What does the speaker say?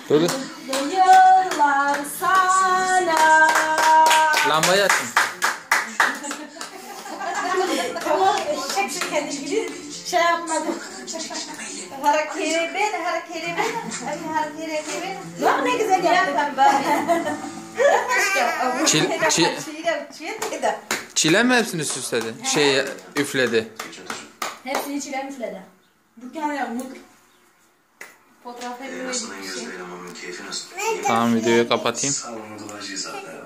Dur. Yıllar sana. Lambayı açın. Tamam, eşek kendisi gibi şey yapmadım. Hareketi ben. Bak ne güzel yaptın. Çile mi hepsini süsledi? Üfledi. Hepsini içine müfledi. Dükkan yapmak. Fotoğraf Nasılsın gözlerim, onun keyfi nasıl? Tamam, videoyu kapatayım. Salonu dolaşıyor zaten.